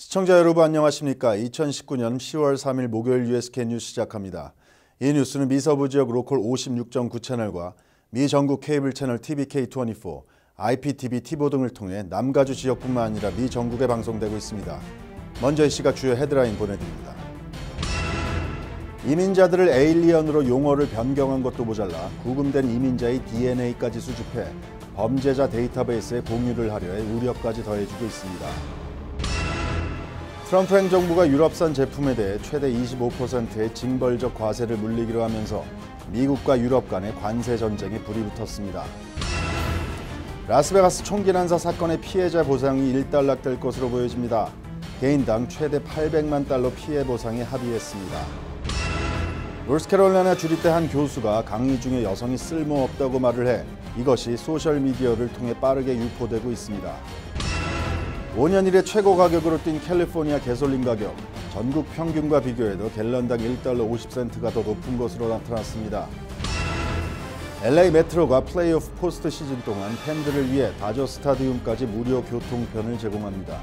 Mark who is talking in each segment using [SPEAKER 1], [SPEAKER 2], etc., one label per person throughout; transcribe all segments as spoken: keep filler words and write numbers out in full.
[SPEAKER 1] 시청자 여러분 안녕하십니까? 이천십구 년 시월 삼일 목요일 유에스케이 뉴스 시작합니다. 이 뉴스는 미 서부 지역 로컬 오십육 점 구 채널과 미 전국 케이블 채널 티비케이 이십사, 아이피티비 티보 등을 통해 남가주 지역뿐만 아니라 미 전국에 방송되고 있습니다. 먼저 이 시각 주요 헤드라인 보내드립니다. 이민자들을 에일리언으로 용어를 변경한 것도 모자라 구금된 이민자의 디엔에이까지 수집해 범죄자 데이터베이스에 공유를 하려 해 우려까지 더해지고 있습니다. 트럼프 행정부가 유럽산 제품에 대해 최대 이십오 퍼센트의 징벌적 과세를 물리기로 하면서 미국과 유럽 간의 관세 전쟁에 불이 붙었습니다. 라스베가스 총기 난사 사건의 피해자 보상이 일단락될 것으로 보여집니다. 개인당 최대 팔백만 달러 피해 보상에 합의했습니다. 노스캐롤라이나 주립대 한 교수가 강의 중에 여성이 쓸모없다고 말을 해 이것이 소셜미디어를 통해 빠르게 유포되고 있습니다. 오 년 이래 최고 가격으로 뛴 캘리포니아 가솔린 가격, 전국 평균과 비교해도 갤런당 일 달러 오십 센트가 더 높은 것으로 나타났습니다. 엘에이 메트로가 플레이오프 포스트 시즌 동안 팬들을 위해 다저 스타디움까지 무료 교통편을 제공합니다.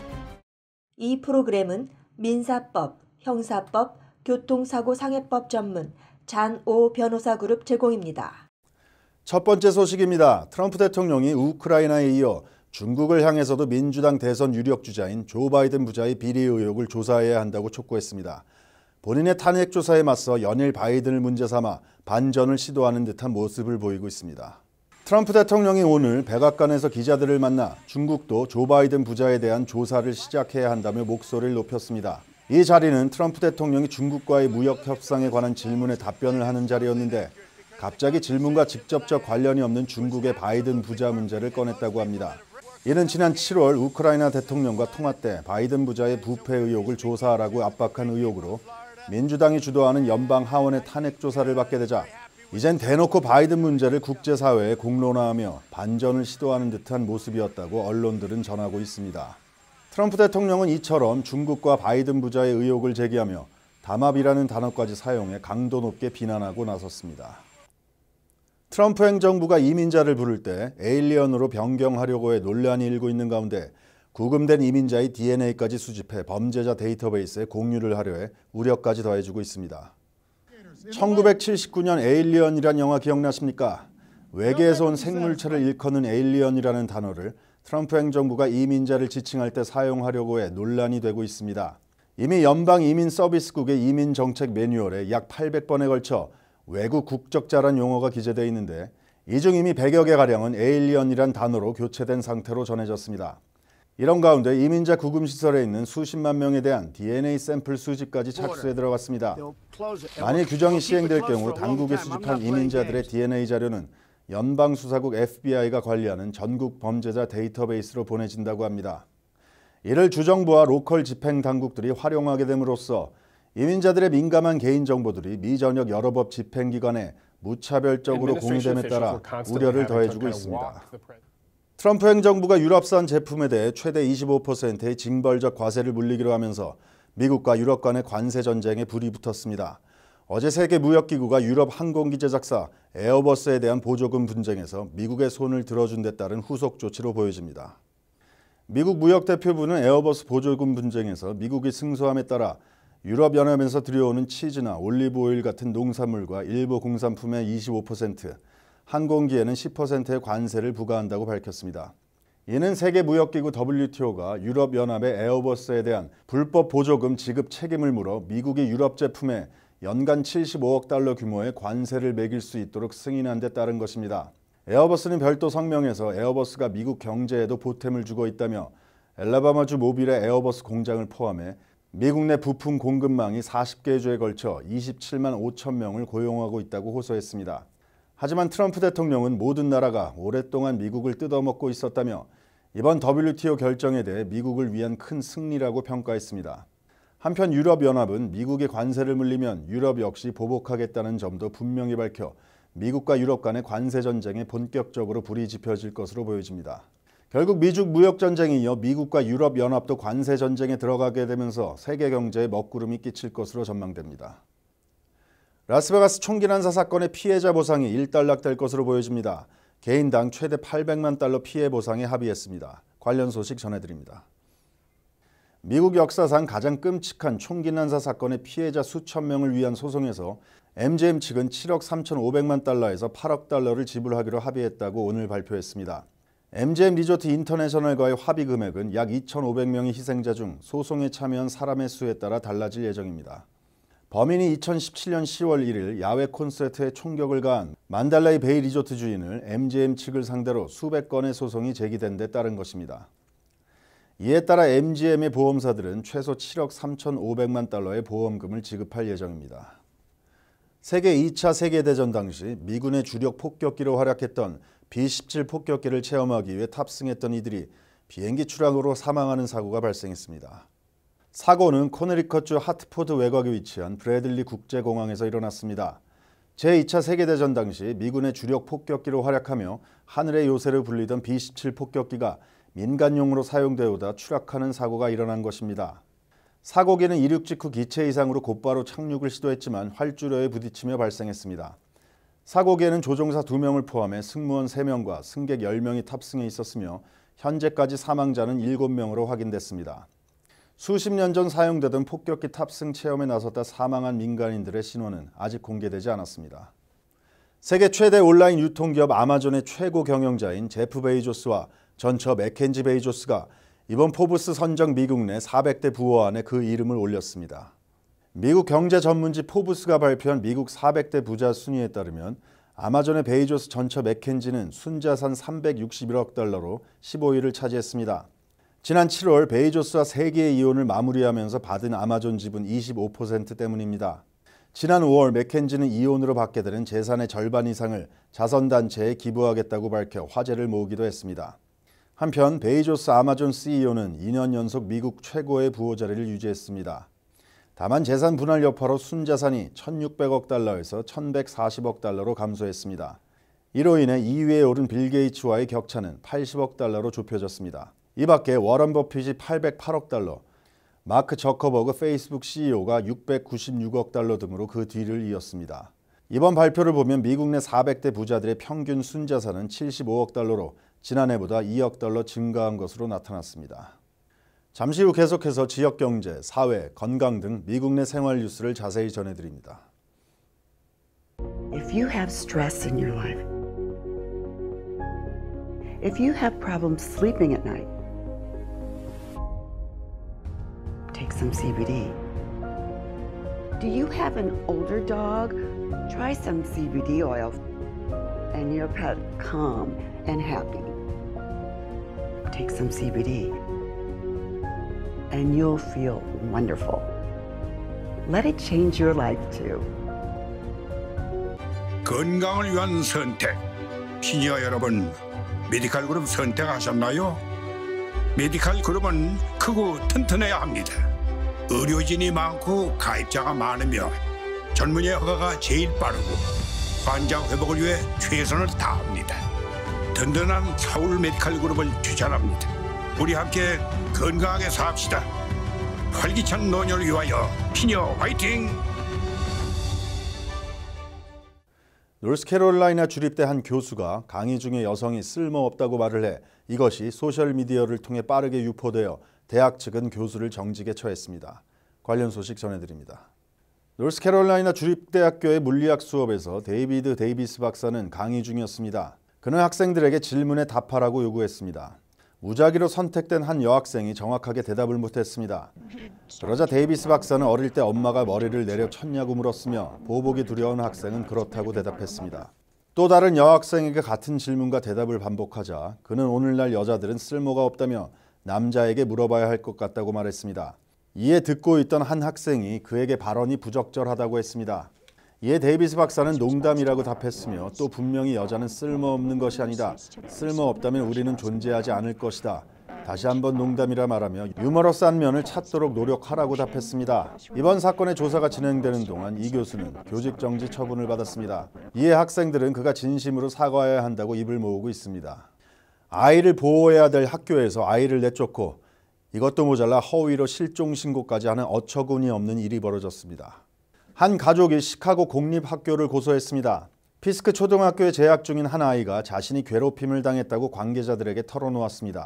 [SPEAKER 2] 이 프로그램은 민사법, 형사법, 교통사고상해법 전문 잔오 변호사 그룹 제공입니다.
[SPEAKER 1] 첫 번째 소식입니다. 트럼프 대통령이 우크라이나에 이어 중국을 향해서도 민주당 대선 유력 주자인 조 바이든 부자의 비리 의혹을 조사해야 한다고 촉구했습니다. 본인의 탄핵 조사에 맞서 연일 바이든을 문제 삼아 반전을 시도하는 듯한 모습을 보이고 있습니다. 트럼프 대통령이 오늘 백악관에서 기자들을 만나 중국도 조 바이든 부자에 대한 조사를 시작해야 한다며 목소리를 높였습니다. 이 자리는 트럼프 대통령이 중국과의 무역 협상에 관한 질문에 답변을 하는 자리였는데 갑자기 질문과 직접적 관련이 없는 중국의 바이든 부자 문제를 꺼냈다고 합니다. 이는 지난 칠월 우크라이나 대통령과 통화 때 바이든 부자의 부패 의혹을 조사하라고 압박한 의혹으로 민주당이 주도하는 연방 하원의 탄핵 조사를 받게 되자 이젠 대놓고 바이든 문제를 국제사회에 공론화하며 반전을 시도하는 듯한 모습이었다고 언론들은 전하고 있습니다. 트럼프 대통령은 이처럼 중국과 바이든 부자의 의혹을 제기하며 담합이라는 단어까지 사용해 강도 높게 비난하고 나섰습니다. 트럼프 행정부가 이민자를 부를 때 에일리언으로 변경하려고 해 논란이 일고 있는 가운데 구금된 이민자의 디엔에이까지 수집해 범죄자 데이터베이스에 공유를 하려 해 우려까지 더해지고 있습니다. 천구백칠십구 년 에일리언이란 영화 기억나십니까? 외계에서 온 생물체를 일컫는 에일리언이라는 단어를 트럼프 행정부가 이민자를 지칭할 때 사용하려고 해 논란이 되고 있습니다. 이미 연방 이민 서비스국의 이민 정책 매뉴얼에 약 팔백 번에 걸쳐 외국 국적자란 용어가 기재되어 있는데 이 중 이미 백여 개가량은 에일리언이란 단어로 교체된 상태로 전해졌습니다. 이런 가운데 이민자 구금시설에 있는 수십만 명에 대한 디엔에이 샘플 수집까지 착수에 들어갔습니다. 만일 규정이 시행될 경우 당국이 수집한 이민자들의 디엔에이 자료는 연방수사국 에프비아이가 관리하는 전국 범죄자 데이터베이스로 보내진다고 합니다. 이를 주정부와 로컬 집행당국들이 활용하게 됨으로써 이민자들의 민감한 개인정보들이 미 전역 여러 법 집행기관에 무차별적으로 공유됨에 따라 우려를 더해주고 있습니다. 트럼프 행정부가 유럽산 제품에 대해 최대 이십오 퍼센트의 징벌적 과세를 물리기로 하면서 미국과 유럽 간의 관세 전쟁에 불이 붙었습니다. 어제 세계무역기구가 유럽 항공기 제작사 에어버스에 대한 보조금 분쟁에서 미국의 손을 들어준 데 따른 후속 조치로 보여집니다. 미국 무역대표부는 에어버스 보조금 분쟁에서 미국이 승소함에 따라 유럽연합에서 들여오는 치즈나 올리브오일 같은 농산물과 일부 공산품의 이십오 퍼센트, 항공기에는 십 퍼센트의 관세를 부과한다고 밝혔습니다. 이는 세계무역기구 더블유티오가 유럽연합의 에어버스에 대한 불법 보조금 지급 책임을 물어 미국이 유럽 제품에 연간 칠십오억 달러 규모의 관세를 매길 수 있도록 승인한 데 따른 것입니다. 에어버스는 별도 성명에서 에어버스가 미국 경제에도 보탬을 주고 있다며 엘라바마주 모빌의 에어버스 공장을 포함해 미국 내 부품 공급망이 사십 개 주에 걸쳐 이십칠만 오천 명을 고용하고 있다고 호소했습니다. 하지만 트럼프 대통령은 모든 나라가 오랫동안 미국을 뜯어먹고 있었다며 이번 더블유티오 결정에 대해 미국을 위한 큰 승리라고 평가했습니다. 한편 유럽연합은 미국의 관세를 물리면 유럽 역시 보복하겠다는 점도 분명히 밝혀 미국과 유럽 간의 관세 전쟁에 본격적으로 불이 지펴질 것으로 보여집니다. 결국 미중 무역 전쟁이 이어 미국과 유럽 연합도 관세 전쟁에 들어가게 되면서 세계 경제에 먹구름이 끼칠 것으로 전망됩니다. 라스베가스 총기 난사 사건의 피해자 보상이 일단락될 것으로 보여집니다. 개인당 최대 팔백만 달러 피해 보상에 합의했습니다. 관련 소식 전해드립니다. 미국 역사상 가장 끔찍한 총기 난사 사건의 피해자 수천 명을 위한 소송에서 엠지엠 측은 칠억 삼천오백만 달러에서 팔억 달러를 지불하기로 합의했다고 오늘 발표했습니다. 엠지엠 리조트 인터내셔널과의 합의 금액은 약 이천오백 명의 희생자 중 소송에 참여한 사람의 수에 따라 달라질 예정입니다. 범인이 이천십칠년 시월 일일 야외 콘서트에 총격을 가한 만달라이 베이 리조트 주인을 엠지엠 측을 상대로 수백 건의 소송이 제기된 데 따른 것입니다. 이에 따라 엠지엠의 보험사들은 최소 칠억 삼천오백만 달러의 보험금을 지급할 예정입니다. 세계 이 차 세계대전 당시 미군의 주력 폭격기로 활약했던 비 십칠 폭격기를 체험하기 위해 탑승했던 이들이 비행기 추락으로 사망하는 사고가 발생했습니다. 사고는 코네리컷주 하트포드 외곽에 위치한 브래들리 국제공항에서 일어났습니다. 제이 차 세계대전 당시 미군의 주력 폭격기로 활약하며 하늘의 요새로 불리던 비 십칠 폭격기가 민간용으로 사용되어 오다 추락하는 사고가 일어난 것입니다. 사고기는 이륙 직후 기체 이상으로 곧바로 착륙을 시도했지만 활주로에 부딪히며 발생했습니다. 사고기에는 조종사 두 명을 포함해 승무원 세 명과 승객 열 명이 탑승해 있었으며 현재까지 사망자는 일곱 명으로 확인됐습니다. 수십 년 전 사용되던 폭격기 탑승 체험에 나섰다 사망한 민간인들의 신원은 아직 공개되지 않았습니다. 세계 최대 온라인 유통기업 아마존의 최고 경영자인 제프 베이조스와 전처 맥켄지 베이조스가 이번 포브스 선정 미국 내 사백 대 부호 안에 그 이름을 올렸습니다. 미국 경제 전문지 포브스가 발표한 미국 사백 대 부자 순위에 따르면 아마존의 베이조스 전처 맥켄지는 순자산 삼백육십일억 달러로 십오 위를 차지했습니다. 지난 칠월 베이조스와 세계의 이혼을 마무리하면서 받은 아마존 지분 이십오 퍼센트 때문입니다. 지난 오월 맥켄지는 이혼으로 받게 되는 재산의 절반 이상을 자선단체에 기부하겠다고 밝혀 화제를 모으기도 했습니다. 한편 베이조스 아마존 씨이오는 이 년 연속 미국 최고의 부호 자리를 유지했습니다. 다만 재산 분할 여파로 순자산이 천육백억 달러에서 천백사십억 달러로 감소했습니다. 이로 인해 이 위에 오른 빌 게이츠와의 격차는 팔십억 달러로 좁혀졌습니다. 이 밖에 워런 버핏이 팔백팔억 달러, 마크 저커버그 페이스북 씨이오가 육백구십육억 달러 등으로 그 뒤를 이었습니다. 이번 발표를 보면 미국 내 사백 대 부자들의 평균 순자산은 칠십오억 달러로 지난해보다 이억 달러 증가한 것으로 나타났습니다. 잠시 후 계속해서 지역 경제, 사회, 건강 등 미국 내 생활 뉴스를 자세히 전해드립니다.
[SPEAKER 3] If you have stress in your life, if you have problems sleeping at night, take some C B D. Do you have an older dog? Try some C B D oil and your pet calm and happy. Take some C B D and you'll feel wonderful. Let it change your life too.
[SPEAKER 4] 건강을 위한 선택. 시니어 여러분, 메디칼 그룹 선택하셨나요? 메디칼 그룹은 크고 튼튼해야 합니다. 의료진이 많고 가입자가 많으며 전문의 허가가 제일 빠르고 환자 회복을 위해 최선을 다합니다. 든든한 서울 메디칼 그룹을 추천합니다. 우리 함께 건강하게 삽시다. 활기찬 노년을 위하여 피니어 화이팅!
[SPEAKER 1] 노스캐롤라이나 주립대 한 교수가 강의 중에 여성이 쓸모없다고 말을 해 이것이 소셜미디어를 통해 빠르게 유포되어 대학 측은 교수를 정직에 처했습니다. 관련 소식 전해드립니다. 노스캐롤라이나 주립대학교의 물리학 수업에서 데이비드 데이비스 박사는 강의 중이었습니다. 그는 학생들에게 질문에 답하라고 요구했습니다. 무작위로 선택된 한 여학생이 정확하게 대답을 못했습니다. 그러자 데이비스 박사는 어릴 때 엄마가 머리를 내려 쳤냐고 물었으며 보복이 두려운 학생은 그렇다고 대답했습니다. 또 다른 여학생에게 같은 질문과 대답을 반복하자 그는 오늘날 여자들은 쓸모가 없다며 남자에게 물어봐야 할 것 같다고 말했습니다. 이에 듣고 있던 한 학생이 그에게 발언이 부적절하다고 했습니다. 이에 데이비스 박사는 농담이라고 답했으며 또 분명히 여자는 쓸모없는 것이 아니다. 쓸모없다면 우리는 존재하지 않을 것이다. 다시 한번 농담이라 말하며 유머러스한 면을 찾도록 노력하라고 답했습니다. 이번 사건의 조사가 진행되는 동안 이 교수는 교직 정지 처분을 받았습니다. 이에 학생들은 그가 진심으로 사과해야 한다고 입을 모으고 있습니다. 아이를 보호해야 될 학교에서 아이를 내쫓고 이것도 모자라 허위로 실종 신고까지 하는 어처구니 없는 일이 벌어졌습니다. 한 가족이 시카고 공립학교를 고소했습니다. 피스크 초등학교에 재학 중인 한 아이가 자신이 괴롭힘을 당했다고 관계자들에게 털어놓았습니다.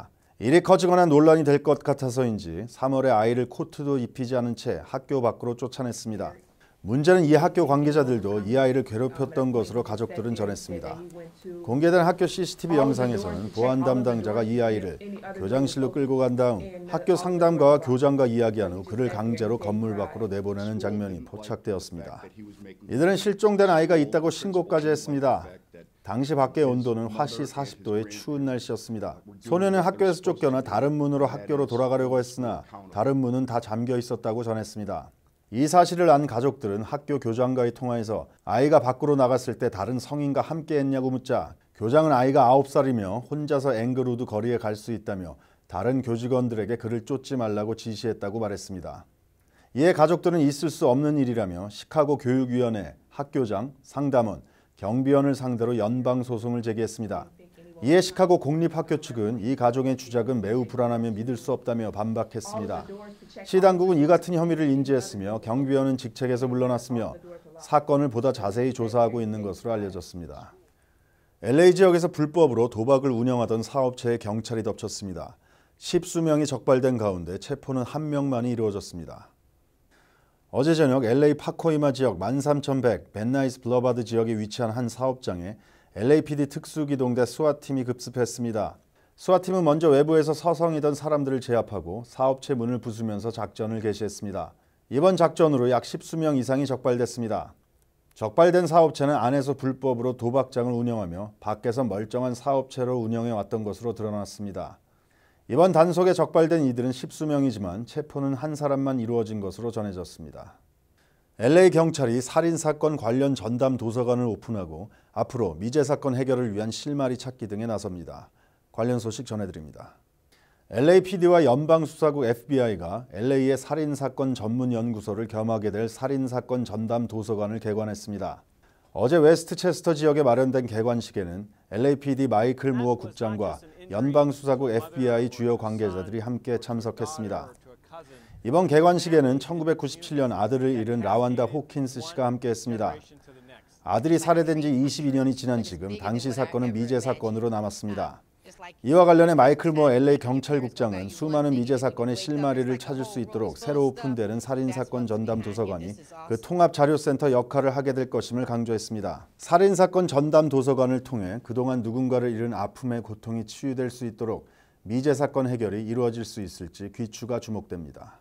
[SPEAKER 1] 일이 커지거나 논란이 될 것 같아서인지 삼월에 아이를 코트도 입히지 않은 채 학교 밖으로 쫓아냈습니다. 문제는 이 학교 관계자들도 이 아이를 괴롭혔던 것으로 가족들은 전했습니다. 공개된 학교 씨씨티비 영상에서는 보안 담당자가 이 아이를 교장실로 끌고 간 다음 학교 상담가와 교장과 이야기한 후 그를 강제로 건물 밖으로 내보내는 장면이 포착되었습니다. 이들은 실종된 아이가 있다고 신고까지 했습니다. 당시 밖의 온도는 화씨 사십 도의 추운 날씨였습니다. 소년은 학교에서 쫓겨나 다른 문으로 학교로 돌아가려고 했으나 다른 문은 다 잠겨 있었다고 전했습니다. 이 사실을 안 가족들은 학교 교장과의 통화에서 아이가 밖으로 나갔을 때 다른 성인과 함께 했냐고 묻자 교장은 아이가 아홉 살이며 혼자서 앵그루드 거리에 갈 수 있다며 다른 교직원들에게 그를 쫓지 말라고 지시했다고 말했습니다. 이에 가족들은 있을 수 없는 일이라며 시카고 교육위원회, 학교장, 상담원, 경비원을 상대로 연방소송을 제기했습니다. 이에 시카고 공립학교 측은 이 가족의 주장은 매우 불안하며 믿을 수 없다며 반박했습니다. 시 당국은 이 같은 혐의를 인지했으며 경비원은 직책에서 물러났으며 사건을 보다 자세히 조사하고 있는 것으로 알려졌습니다. 엘에이 지역에서 불법으로 도박을 운영하던 사업체에 경찰이 덮쳤습니다. 십수명이 적발된 가운데 체포는 한 명만이 이루어졌습니다. 어제 저녁 엘에이 파코이마 지역 만 삼천백 벤나이스 블러바드 지역에 위치한 한 사업장에 엘에이피디 특수기동대 스와팀이 급습했습니다. 스와팀은 먼저 외부에서 서성이던 사람들을 제압하고 사업체 문을 부수면서 작전을 개시했습니다. 이번 작전으로 약 십수명 이상이 적발됐습니다. 적발된 사업체는 안에서 불법으로 도박장을 운영하며 밖에서 멀쩡한 사업체로 운영해왔던 것으로 드러났습니다. 이번 단속에 적발된 이들은 십수명이지만 체포는 한 사람만 이루어진 것으로 전해졌습니다. 엘에이 경찰이 살인사건 관련 전담 도서관을 오픈하고 앞으로 미제 사건 해결을 위한 실마리 찾기 등에 나섭니다. 관련 소식 전해드립니다. 엘에이피디와 연방수사국 에프비아이가 엘에이의 살인사건 전문연구소를 겸하게 될 살인사건 전담 도서관을 개관했습니다. 어제 웨스트체스터 지역에 마련된 개관식에는 엘에이피디 마이클 무어 국장과 연방수사국 에프비아이 주요 관계자들이 함께 참석했습니다. 이번 개관식에는 천구백구십칠년 아들을 잃은 라완다 호킨스 씨가 함께했습니다. 아들이 살해된 지 이십이년이 지난 지금 당시 사건은 미제 사건으로 남았습니다. 이와 관련해 마이클 무어 엘에이 경찰국장은 수많은 미제 사건의 실마리를 찾을 수 있도록 새로 오픈되는 살인사건 전담 도서관이 그 통합자료센터 역할을 하게 될 것임을 강조했습니다. 살인사건 전담 도서관을 통해 그동안 누군가를 잃은 아픔의 고통이 치유될 수 있도록 미제 사건 해결이 이루어질 수 있을지 귀추가 주목됩니다.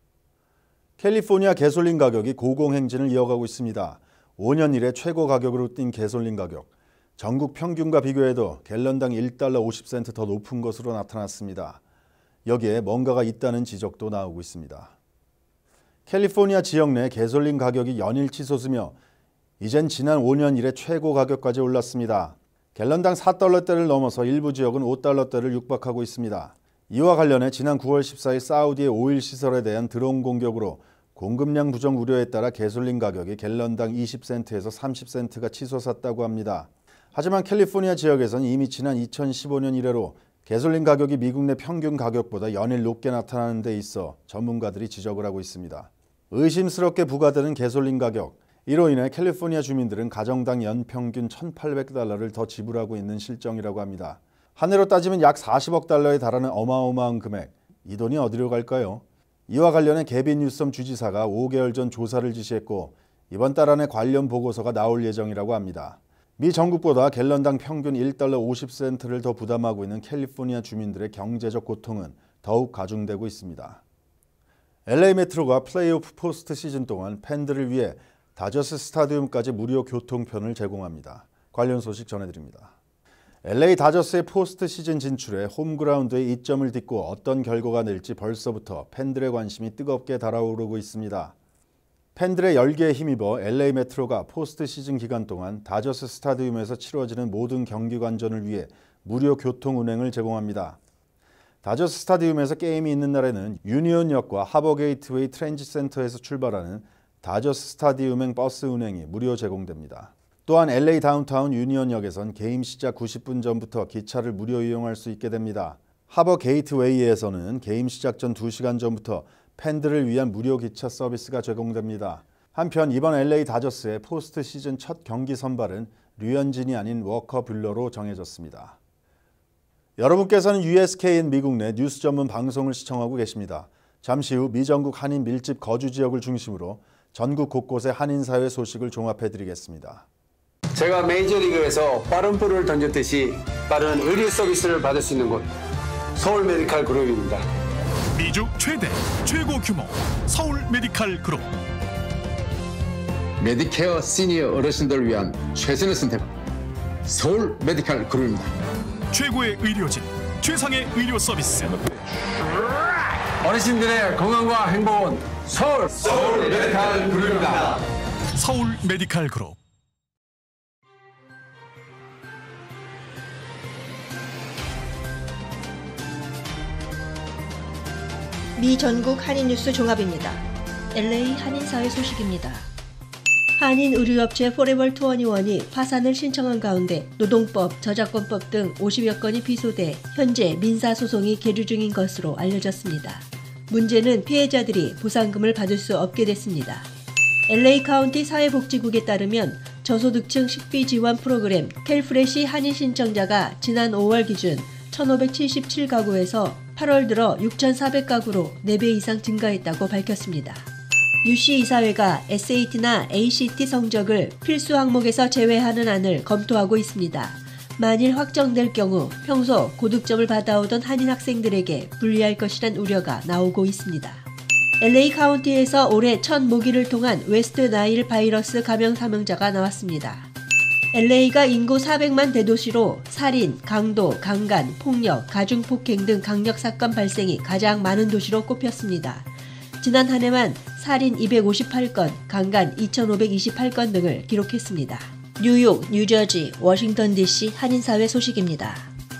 [SPEAKER 1] 캘리포니아 개솔린 가격이 고공행진을 이어가고 있습니다. 오년 이래 최고 가격으로 뛴 개솔린 가격. 전국 평균과 비교해도 갤런당 일 달러 오십 센트 더 높은 것으로 나타났습니다. 여기에 뭔가가 있다는 지적도 나오고 있습니다. 캘리포니아 지역 내 개솔린 가격이 연일 치솟으며 이젠 지난 오년 이래 최고 가격까지 올랐습니다. 갤런당 사 달러대를 넘어서 일부 지역은 오 달러대를 육박하고 있습니다. 이와 관련해 지난 구월 십사일 사우디의 오일 시설에 대한 드론 공격으로 공급량 부정 우려에 따라 개솔린 가격이 갤런당 이십 센트에서 삼십 센트가 치솟았다고 합니다. 하지만 캘리포니아 지역에선 이미 지난 이천십오년 이래로 개솔린 가격이 미국 내 평균 가격보다 연일 높게 나타나는 데 있어 전문가들이 지적을 하고 있습니다. 의심스럽게 부과되는 개솔린 가격, 이로 인해 캘리포니아 주민들은 가정당 연평균 천팔백 달러를 더 지불하고 있는 실정이라고 합니다. 한 해로 따지면 약 사십억 달러에 달하는 어마어마한 금액, 이 돈이 어디로 갈까요? 이와 관련해 개빈 뉴섬 주지사가 오 개월 전 조사를 지시했고 이번 달 안에 관련 보고서가 나올 예정이라고 합니다. 미 전국보다 갤런당 평균 일 달러 오십 센트를 더 부담하고 있는 캘리포니아 주민들의 경제적 고통은 더욱 가중되고 있습니다. 엘에이 메트로가 플레이오프 포스트 시즌 동안 팬들을 위해 다저스 스타디움까지 무료 교통편을 제공합니다. 관련 소식 전해드립니다. 엘에이 다저스의 포스트 시즌 진출에 홈그라운드의 이점을 딛고 어떤 결과가 낼지 벌써부터 팬들의 관심이 뜨겁게 달아오르고 있습니다. 팬들의 열기에 힘입어 엘에이 메트로가 포스트 시즌 기간 동안 다저스 스타디움에서 치러지는 모든 경기 관전을 위해 무료 교통 운행을 제공합니다. 다저스 스타디움에서 게임이 있는 날에는 유니온역과 하버 게이트웨이 트랜짓 센터에서 출발하는 다저스 스타디움행 버스 운행이 무료 제공됩니다. 또한 엘에이 다운타운 유니온역에선 게임 시작 구십 분 전부터 기차를 무료 이용할 수 있게 됩니다. 하버 게이트웨이에서는 게임 시작 전 두 시간 전부터 팬들을 위한 무료 기차 서비스가 제공됩니다. 한편 이번 엘에이 다저스의 포스트 시즌 첫 경기 선발은 류현진이 아닌 워커 뷸러로 정해졌습니다. 여러분께서는 유에스케이엔 미국 내 뉴스 전문 방송을 시청하고 계십니다. 잠시 후 미전국 한인 밀집 거주 지역을 중심으로 전국 곳곳의 한인사회 소식을 종합해드리겠습니다.
[SPEAKER 5] 제가 메이저리그에서 빠른 볼을 던졌듯이 빠른 의료 서비스를 받을 수 있는 곳, 서울 메디칼 그룹입니다.
[SPEAKER 6] 미주 최대, 최고 규모 서울 메디칼 그룹.
[SPEAKER 7] 메디케어 시니어 어르신들을 위한 최선의 선택, 서울 메디칼 그룹입니다.
[SPEAKER 6] 최고의 의료진, 최상의 의료 서비스.
[SPEAKER 5] 어르신들의 건강과 행복은 서울, 서울 메디칼 그룹입니다.
[SPEAKER 6] 서울 메디칼 그룹.
[SPEAKER 2] 미 전국 한인 뉴스 종합입니다. 엘에이 한인사회 소식입니다. 한인 의류업체 포레버 이십일이 파산을 신청한 가운데 노동법, 저작권법 등 오십여 건이 비소돼 현재 민사소송이 계류 중인 것으로 알려졌습니다. 문제는 피해자들이 보상금을 받을 수 없게 됐습니다. 엘에이 카운티 사회복지국에 따르면 저소득층 식비 지원 프로그램 켈프레시 한인 신청자가 지난 오월 기준 천오백칠십칠 가구에서 팔월 들어 육천사백 가구로 네 배 이상 증가했다고 밝혔습니다. 유씨 이사회가 에스에이티나 에이씨티 성적을 필수 항목에서 제외하는 안을 검토하고 있습니다. 만일 확정될 경우 평소 고득점을 받아오던 한인 학생들에게 불리할 것이란 우려가 나오고 있습니다. 엘에이 카운티에서 올해 첫 모기를 통한 웨스트 나일 바이러스 감염 사망자가 나왔습니다. 엘에이가 인구 사백만 대도시로 살인, 강도, 강간, 폭력, 가중폭행 등 강력 사건 발생이 가장 많은 도시로 꼽혔습니다. 지난 한 해만 살인 이백오십팔 건, 강간 이천오백이십팔 건 등을 기록했습니다. 뉴욕, 뉴저지, 워싱턴 디씨 한인사회 소식입니다.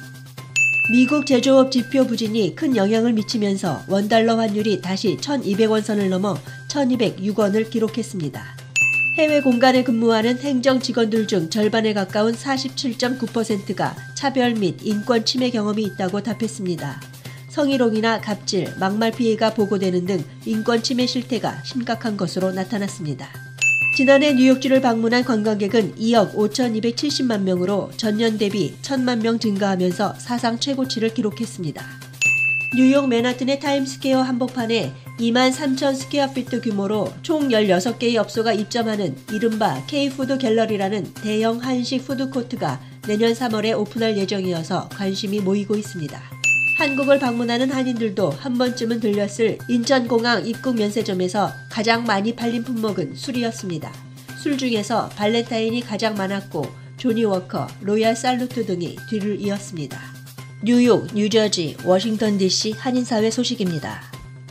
[SPEAKER 2] 미국 제조업 지표 부진이 큰 영향을 미치면서 원달러 환율이 다시 천이백 원 선을 넘어 천이백육 원을 기록했습니다. 해외 공간에 근무하는 행정 직원들 중 절반에 가까운 사십칠 점 구 퍼센트가 차별 및 인권 침해 경험이 있다고 답했습니다. 성희롱이나 갑질, 막말 피해가 보고되는 등 인권 침해 실태가 심각한 것으로 나타났습니다. 지난해 뉴욕주를 방문한 관광객은 이억 오천이백칠십만 명으로 전년 대비 천만 명 증가하면서 사상 최고치를 기록했습니다. 뉴욕 맨하튼의 타임스퀘어 한복판에 이만 삼천 스퀘어피트 규모로 총 열여섯 개의 업소가 입점하는 이른바 K푸드 갤러리라는 대형 한식 푸드코트가 내년 삼월에 오픈할 예정이어서 관심이 모이고 있습니다. 한국을 방문하는 한인들도 한 번쯤은 들렸을 인천공항 입국 면세점에서 가장 많이 팔린 품목은 술이었습니다. 술 중에서 발렌타인이 가장 많았고 조니워커, 로얄 살루트 등이 뒤를 이었습니다. 뉴욕, 뉴저지, 워싱턴 디씨 한인사회 소식입니다.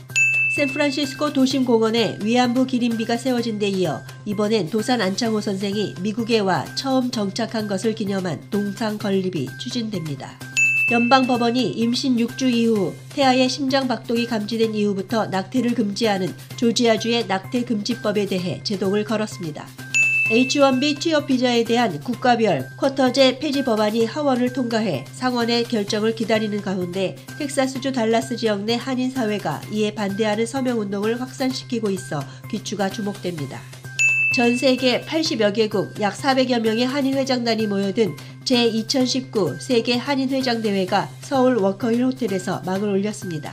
[SPEAKER 2] 샌프란시스코 도심공원에 위안부 기림비가 세워진 데 이어 이번엔 도산 안창호 선생이 미국에 와 처음 정착한 것을 기념한 동상 건립이 추진됩니다. 연방법원이 임신 육 주 이후 태아의 심장 박동이 감지된 이후부터 낙태를 금지하는 조지아주의 낙태금지법에 대해 제동을 걸었습니다. 에이치 원 비 취업 비자에 대한 국가별 쿼터제 폐지 법안이 하원을 통과해 상원의 결정을 기다리는 가운데 텍사스주 달라스 지역 내 한인 사회가 이에 반대하는 서명운동을 확산시키고 있어 귀추가 주목됩니다. 전 세계 팔십여 개국 약 사백여 명의 한인회장단이 모여든 제이천십구 세계 한인회장대회가 서울 워커힐 호텔에서 막을 올렸습니다.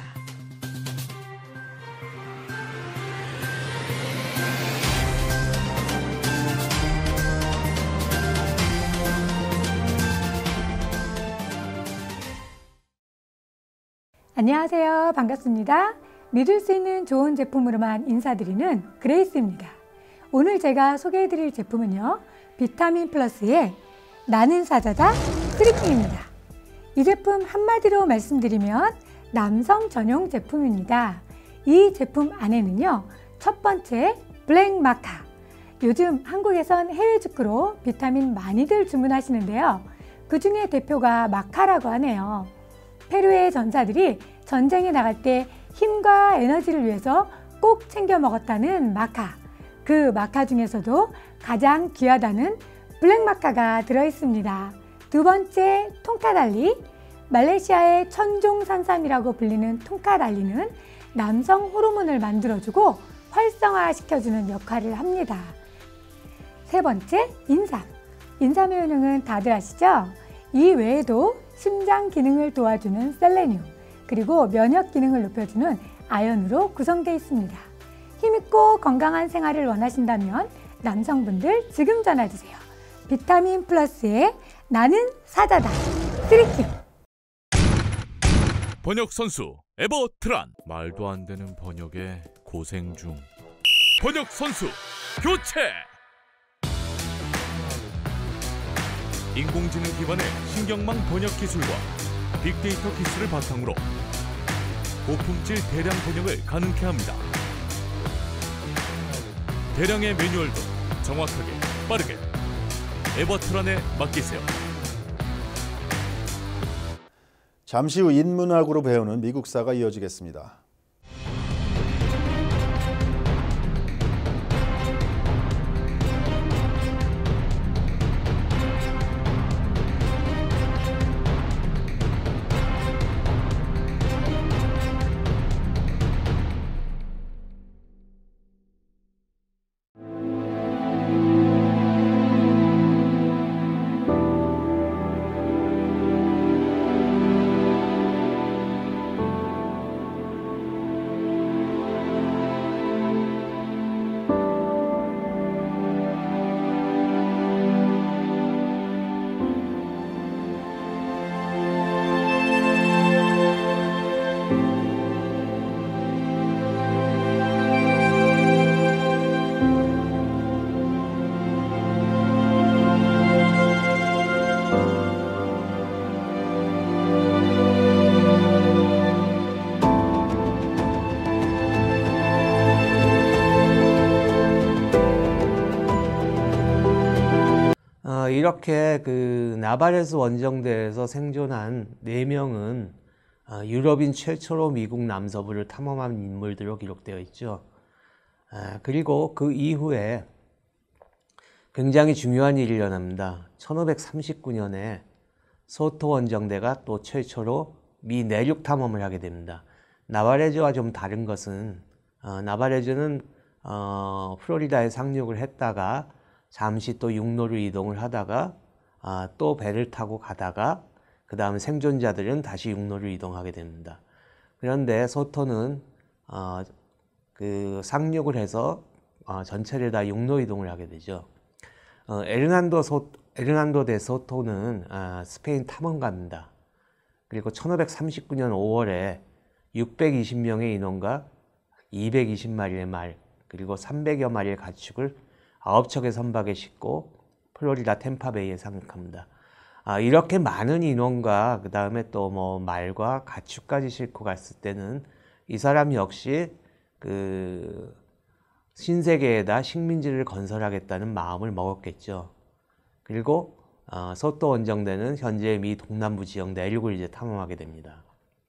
[SPEAKER 8] 안녕하세요. 반갑습니다. 믿을 수 있는 좋은 제품으로만 인사드리는 그레이스입니다. 오늘 제가 소개해드릴 제품은요, 비타민 플러스의 나는 사자다 트리킹입니다. 이 제품 한마디로 말씀드리면 남성 전용 제품입니다. 이 제품 안에는요, 첫 번째 블랙 마카. 요즘 한국에선 해외 직구로 비타민 많이들 주문하시는데요. 그 중에 대표가 마카라고 하네요. 페루의 전사들이 전쟁에 나갈 때 힘과 에너지를 위해서 꼭 챙겨 먹었다는 마카. 그 마카 중에서도 가장 귀하다는 블랙 마카가 들어있습니다. 두 번째 통카달리. 말레이시아의 천종산삼이라고 불리는 통카달리는 남성 호르몬을 만들어주고 활성화시켜주는 역할을 합니다. 세 번째 인삼. 인삼의 효능은 다들 아시죠? 이 외에도 심장 기능을 도와주는 셀레늄, 그리고 면역 기능을 높여주는 아연으로 구성되어 있습니다. 힘있고 건강한 생활을 원하신다면 남성분들 지금 전화주세요. 비타민 플러스의 나는 사자다 쓰리큐.
[SPEAKER 6] 번역 선수 에버트란. 말도 안 되는 번역에 고생 중. 번역 선수 교체. 인공지능 기반의 신경망 번역 기술과 빅데이터 기술을 바탕으로 고품질 대량 번역을 가능케 합니다. 대량의 매뉴얼도 정확하게 빠르게 에버트란에 맡기세요.
[SPEAKER 1] 잠시 후 인문학으로 배우는 미국사가 이어지겠습니다.
[SPEAKER 9] 이렇게 그 나바레스 원정대에서 생존한 네 명은 유럽인 최초로 미국 남서부를 탐험한 인물들로 기록되어 있죠. 그리고 그 이후에 굉장히 중요한 일이 일어납니다. 천오백삼십구 년에 소토 원정대가 또 최초로 미 내륙 탐험을 하게 됩니다. 나바레즈와 좀 다른 것은 어, 나바레즈는 어, 플로리다에 상륙을 했다가 잠시 또 육로로 이동을 하다가 아, 또 배를 타고 가다가 그 다음 생존자들은 다시 육로로 이동하게 됩니다. 그런데 소토는 어, 그 상륙을 해서 어, 전체를 다 육로 이동을 하게 되죠. 어, 에르난도, 소, 에르난도 데 소토는 아, 스페인 탐험가입니다. 그리고 천오백삼십구 년 오월에 육백이십 명의 인원과 이백이십 마리의 말 그리고 삼백여 마리의 가축을 아홉 척의 선박에 싣고 플로리다 템파베이에 상륙합니다. 아, 이렇게 많은 인원과 그 다음에 또 뭐 말과 가축까지 싣고 갔을 때는 이 사람 역시 그 신세계에다 식민지를 건설하겠다는 마음을 먹었겠죠. 그리고 어, 소토 원정대는 현재 미 동남부 지역 내륙을 이제 탐험하게 됩니다.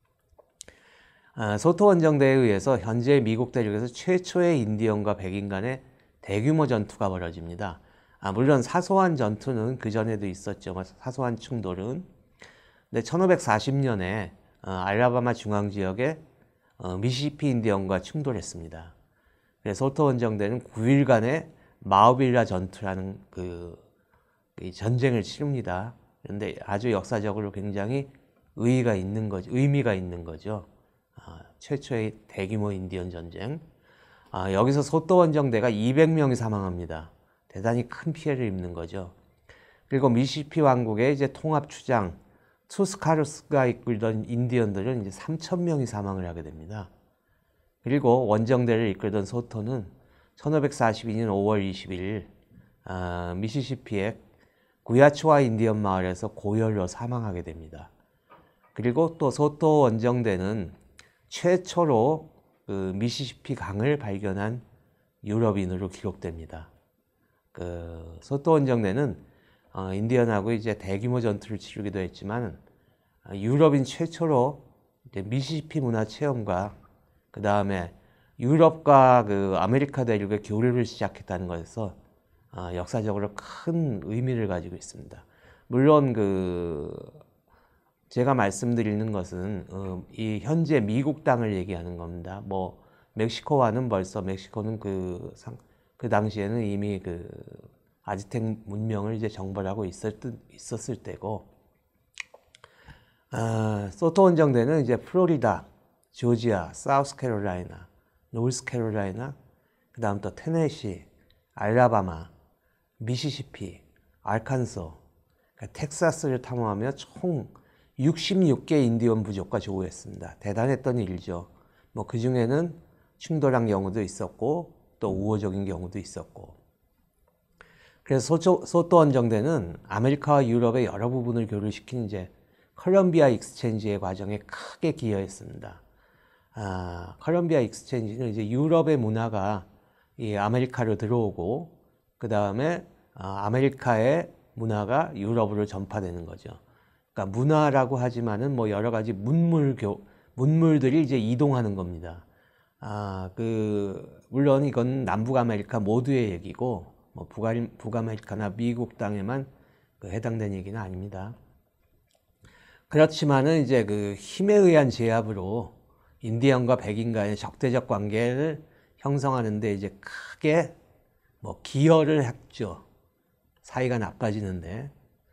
[SPEAKER 9] 어, 소토 원정대에 의해서 현재 미국 대륙에서 최초의 인디언과 백인 간의 대규모 전투가 벌어집니다. 아, 물론 사소한 전투는 그 전에도 있었죠. 사소한 충돌은. 근데 천오백사십 년에 어, 알라바마 중앙 지역에 어, 미시시피 인디언과 충돌했습니다. 그래서 소토 원정대는 구 일간의 마우빌라 전투라는 그, 그 전쟁을 치릅니다. 그런데 아주 역사적으로 굉장히 의의가 있는 거죠. 의미가 있는 거죠. 아, 최초의 대규모 인디언 전쟁. 아, 여기서 소토 원정대가 이백 명이 사망합니다. 대단히 큰 피해를 입는 거죠. 그리고 미시시피 왕국의 이제 통합 추장 투스카루스가 이끌던 인디언들은 이제 삼천 명이 사망을 하게 됩니다. 그리고 원정대를 이끌던 소토는 천오백사십이 년 오월 이십일 아, 미시시피의 구야초아 인디언 마을에서 고열로 사망하게 됩니다. 그리고 또 소토 원정대는 최초로 그 미시시피 강을 발견한 유럽인으로 기록됩니다. 그 소토 원정대는 어, 인디언하고 이제 대규모 전투를 치르기도 했지만 어, 유럽인 최초로 이제 미시시피 문화 체험과 그 다음에 유럽과 그 아메리카 대륙의 교류를 시작했다는 것에서 어, 역사적으로 큰 의미를 가지고 있습니다. 물론 그 제가 말씀드리는 것은 어, 이 현재 미국 땅을 얘기하는 겁니다. 뭐 멕시코와는 벌써 멕시코는 그, 상, 그 당시에는 이미 그 아즈텍 문명을 이제 정벌하고 있었, 있었을 때고 아, 소토 원정대는 이제 플로리다, 조지아, 사우스캐롤라이나, 노스캐롤라이나, 그 다음 또 테네시, 알라바마, 미시시피, 알칸소, 그러니까 텍사스를 탐험하며 총 육십육 개 인디언 부족과 조우했습니다. 대단했던 일이죠. 뭐 그 중에는 충돌한 경우도 있었고 또 우호적인 경우도 있었고. 그래서 소토, 소토 원정대는 아메리카와 유럽의 여러 부분을 교류시킨 이제 컬럼비아 익스체인지의 과정에 크게 기여했습니다. 아, 컬럼비아 익스체인지는 이제 유럽의 문화가 이 아메리카로 들어오고 그 다음에 아, 아메리카의 문화가 유럽으로 전파되는 거죠. 그러니까 문화라고 하지만은 뭐 여러 가지 문물 교 문물들이 이제 이동하는 겁니다. 아, 그 물론 이건 남북 아메리카 모두의 얘기고 뭐 북아, 북아메리카나 미국 땅에만 그 해당되는 얘기는 아닙니다. 그렇지만은 이제 그 힘에 의한 제압으로 인디언과 백인 간의 적대적 관계를 형성하는데 이제 크게 뭐 기여를 했죠. 사이가 나빠지는데.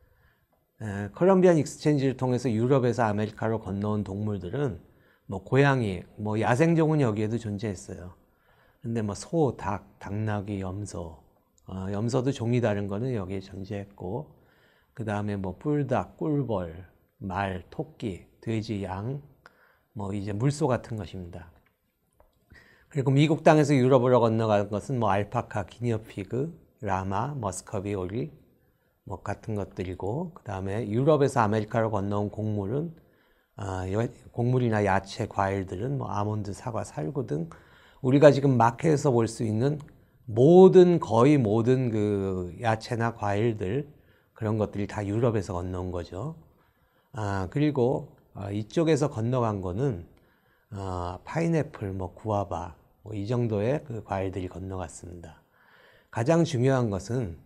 [SPEAKER 9] 에, 컬럼비안 익스체인지를 통해서 유럽에서 아메리카로 건너온 동물들은 뭐 고양이, 뭐 야생종은 여기에도 존재했어요. 근데 뭐 소, 닭, 당나귀, 염소, 어, 염소도 종이 다른 거는 여기에 존재했고, 그 다음에 뭐 뿔닭, 꿀벌, 말, 토끼, 돼지, 양, 뭐 이제 물소 같은 것입니다. 그리고 미국 땅에서 유럽으로 건너간 것은 뭐 알파카, 기니어피그, 라마, 머스커비 오리 뭐 같은 것들이고, 그 다음에 유럽에서 아메리카로 건너온 곡물은 아, 곡물이나 야채, 과일들은 뭐 아몬드, 사과, 살구 등 우리가 지금 마켓에서 볼 수 있는 모든 거의 모든 그 야채나 과일들 그런 것들이 다 유럽에서 건너온 거죠. 아, 그리고 아, 이쪽에서 건너간 거는 아, 파인애플, 뭐 구아바 뭐 이 정도의 그 과일들이 건너갔습니다. 가장 중요한 것은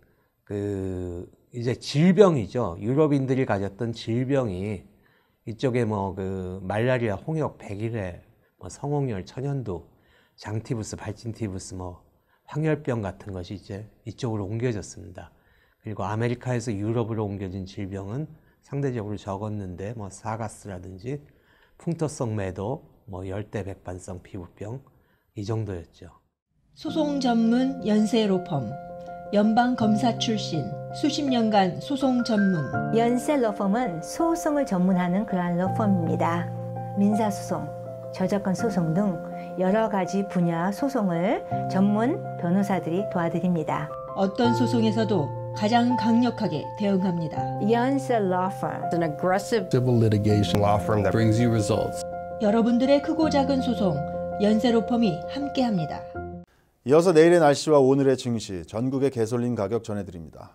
[SPEAKER 9] 그 이제 질병이죠. 유럽인들이 가졌던 질병이 이쪽에 뭐 그 말라리아, 홍역, 백일해, 뭐 성홍열, 천연두, 장티부스, 발진티부스, 뭐 황열병 같은 것이 이제 이쪽으로 옮겨졌습니다. 그리고 아메리카에서 유럽으로 옮겨진 질병은 상대적으로 적었는데 뭐 사가스라든지 풍토성 매도, 뭐 열대백반성 피부병 이 정도였죠.
[SPEAKER 2] 소송 전문 연세 로펌, 연방 검사 출신, 수십 년간 소송 전문.
[SPEAKER 10] 연세 로펌은 소송을 전문하는 그러한 로펌입니다. 민사소송, 저작권 소송 등 여러 가지 분야 소송을 전문 변호사들이 도와드립니다.
[SPEAKER 2] 어떤 소송에서도 가장 강력하게 대응합니다.
[SPEAKER 10] 연세 law firm,
[SPEAKER 11] an aggressive civil litigation law firm that brings you results.
[SPEAKER 2] 여러분들의 크고 작은 소송, 연세 로펌이 함께합니다.
[SPEAKER 1] 이어서 내일의 날씨와 오늘의 증시, 전국의 개솔린 가격 전해드립니다.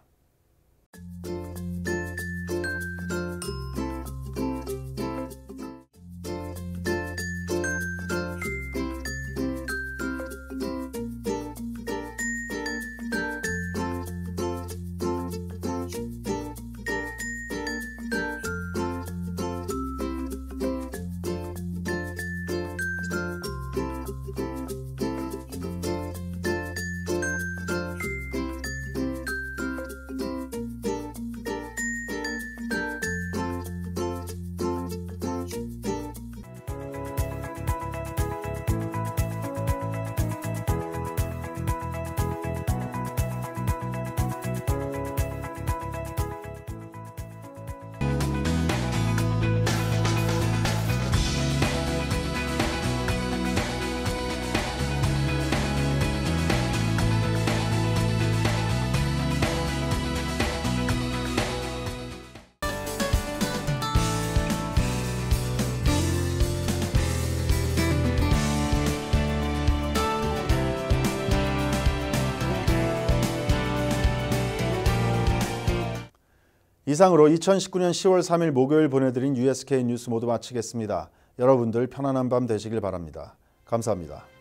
[SPEAKER 1] 이상으로 이천십구 년 시월 삼일 목요일 보내드린 유에스케이 뉴스 모두 마치겠습니다. 여러분들 편안한 밤 되시길 바랍니다. 감사합니다.